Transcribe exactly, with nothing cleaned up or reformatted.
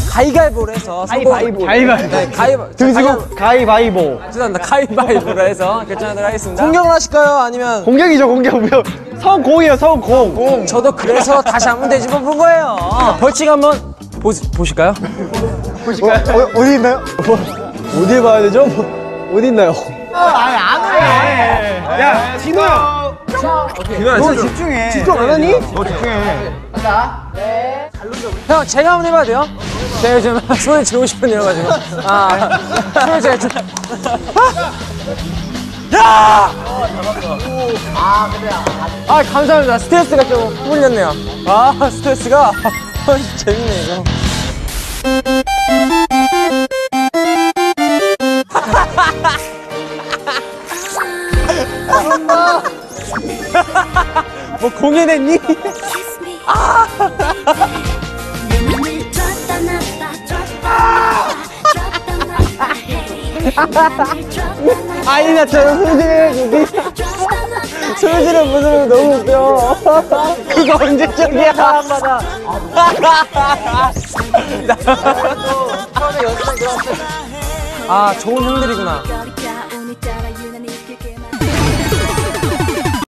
가위바위보를 해서 가위바위보. 가위바위보. 네, 가위바위보. 등지고 가위바위보. 죄송합니다. 가위바위보를 해서 결정하도록 하겠습니다. 공격을 하실까요? 아니면 공격이죠, 공격. 성공이에요, 성공. 공. 저도 그래서 다시 한번 되짚어 본 거예요. 벌칙 한번 보, 보실까요? 보실까요? 어, 어, 어디 있나요? 어디 봐야 되죠? 뭐, 어디 있나요? 아니, 안 해. 야, 디노야. 디노야, 너 집중해. 집중 안 하니? 너 집중해. 형, 제가 한번 해봐도 돼요? 제가 요즘 손을 쥐고 싶은 일이라가지고. 아, 손을 제가 좀. 야! 아, 그래요? 아, 감사합니다. 스트레스가 좀 풀렸네요. 아, 스트레스가. 재밌네, 이거. 뭐 공연했니? 아! 아니 나 저런 소리를 여기 소리를 무슨 너무 웃겨. 그거 언제적이야? 사람마다. 처음에 연습생 들어왔을 아 좋은 형들이구나.